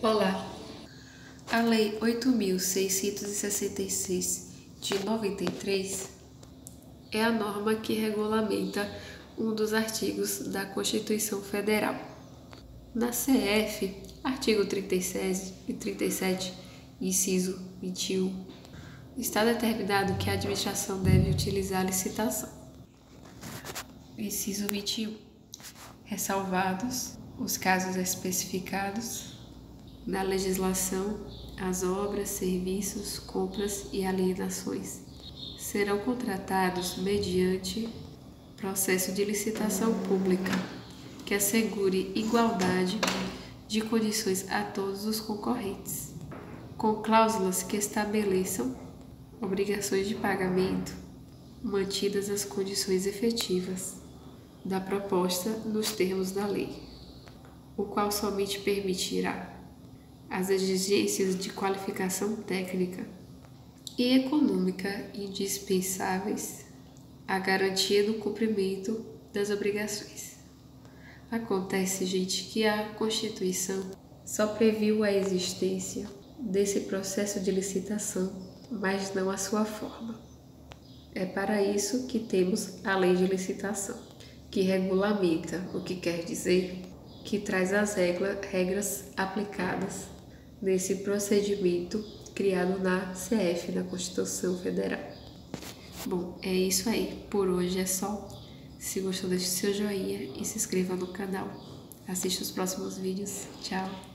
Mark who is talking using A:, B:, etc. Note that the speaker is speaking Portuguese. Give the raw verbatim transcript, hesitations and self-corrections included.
A: Olá! A Lei oito mil seiscentos e sessenta e seis de noventa e três é a norma que regulamenta um dos artigos da Constituição Federal. Na C F, artigo trinta e sete e trinta e sete, inciso vinte e um, está determinado que a administração deve utilizar a licitação. Inciso vinte e um. Ressalvados os casos especificados na legislação, as obras, serviços, compras e alienações serão contratados mediante processo de licitação pública que assegure igualdade de condições a todos os concorrentes, com cláusulas que estabeleçam obrigações de pagamento, mantidas as condições efetivas da proposta nos termos da lei, o qual somente permitirá as exigências de qualificação técnica e econômica indispensáveis à garantia do cumprimento das obrigações. Acontece, gente, que a Constituição só previu a existência desse processo de licitação, mas não a sua forma. É para isso que temos a Lei de Licitação, que regulamenta, o que quer dizer que traz as regras, regras aplicadas nesse procedimento criado na C F, na Constituição Federal. Bom, é isso aí. Por hoje é só. Se gostou, deixe seu joinha e se inscreva no canal. Assista os próximos vídeos. Tchau!